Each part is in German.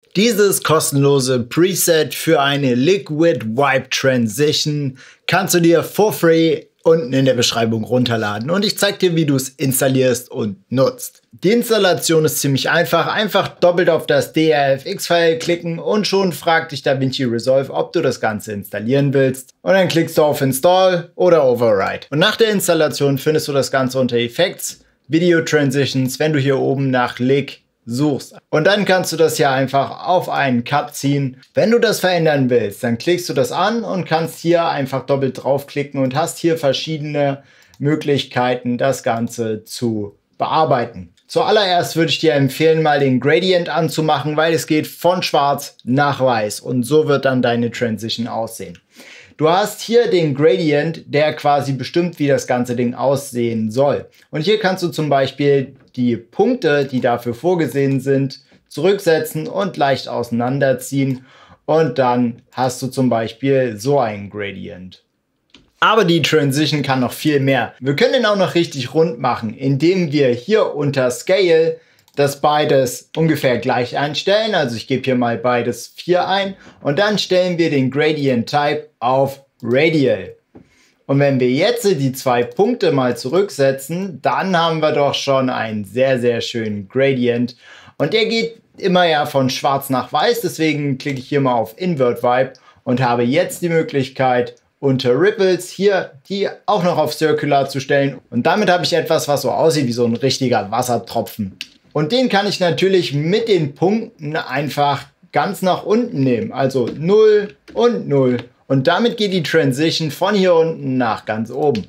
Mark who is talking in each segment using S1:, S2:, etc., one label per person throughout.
S1: Dieses kostenlose Preset für eine Liquid Wipe Transition kannst du dir for free unten in der Beschreibung runterladen und ich zeige dir, wie du es installierst und nutzt. Die Installation ist ziemlich einfach. Einfach doppelt auf das DRFX-File klicken und schon fragt dich DaVinci Resolve, ob du das Ganze installieren willst. Und dann klickst du auf Install oder Override. Und nach der Installation findest du das Ganze unter Effects, Video Transitions, wenn du hier oben nach Lig suchst. Und dann kannst du das hier einfach auf einen Cut ziehen. Wenn du das verändern willst, dann klickst du das an und kannst hier einfach doppelt draufklicken und hast hier verschiedene Möglichkeiten, das Ganze zu bearbeiten. Zuallererst würde ich dir empfehlen, mal den Gradient anzumachen, weil es geht von schwarz nach weiß und so wird dann deine Transition aussehen. Du hast hier den Gradient, der quasi bestimmt, wie das ganze Ding aussehen soll. Und hier kannst du zum Beispiel die Punkte, die dafür vorgesehen sind, zurücksetzen und leicht auseinanderziehen. Und dann hast du zum Beispiel so einen Gradient. Aber die Transition kann noch viel mehr. Wir können den auch noch richtig rund machen, indem wir hier unter Scale das beides ungefähr gleich einstellen. Also ich gebe hier mal beides 4 ein und dann stellen wir den Gradient Type auf Radial. Und wenn wir jetzt die 2 Punkte mal zurücksetzen, dann haben wir doch schon einen sehr, sehr schönen Gradient. Und der geht immer ja von schwarz nach weiß, deswegen klicke ich hier mal auf Invert Wipe und habe jetzt die Möglichkeit, unter Ripples hier die auch noch auf Circular zu stellen. Und damit habe ich etwas, was so aussieht wie so ein richtiger Wassertropfen. Und den kann ich natürlich mit den Punkten einfach ganz nach unten nehmen. Also 0 und 0. Und damit geht die Transition von hier unten nach ganz oben.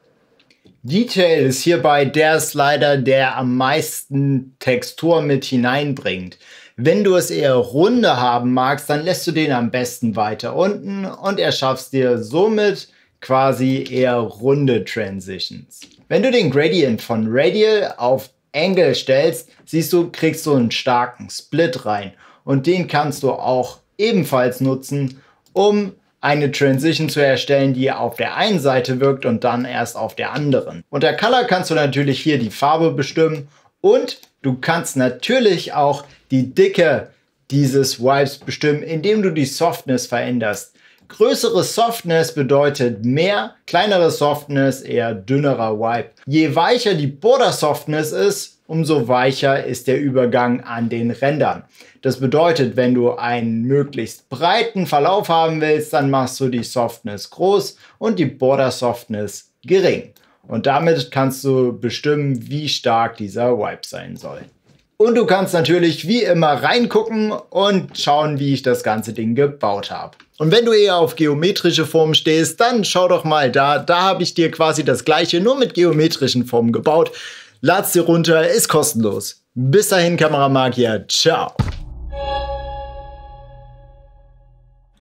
S1: Detail ist hierbei der Slider, der am meisten Textur mit hineinbringt. Wenn du es eher runde haben magst, dann lässt du den am besten weiter unten und erschaffst dir somit quasi eher runde Transitions. Wenn du den Gradient von Radial auf Angle stellst, siehst du, kriegst du einen starken Split rein. Und den kannst du auch ebenfalls nutzen, um eine Transition zu erstellen, die auf der einen Seite wirkt und dann erst auf der anderen. Unter Color kannst du natürlich hier die Farbe bestimmen und du kannst natürlich auch die Dicke dieses Wipes bestimmen, indem du die Softness veränderst. Größere Softness bedeutet mehr, kleinere Softness eher dünnerer Wipe. Je weicher die Border Softness ist, umso weicher ist der Übergang an den Rändern. Das bedeutet, wenn du einen möglichst breiten Verlauf haben willst, dann machst du die Softness groß und die Border Softness gering. Und damit kannst du bestimmen, wie stark dieser Wipe sein soll. Und du kannst natürlich wie immer reingucken und schauen, wie ich das ganze Ding gebaut habe. Und wenn du eher auf geometrische Formen stehst, dann schau doch mal da. Da habe ich dir quasi das gleiche, nur mit geometrischen Formen gebaut. Lad's dir runter, ist kostenlos. Bis dahin, Kameramagier. Ciao.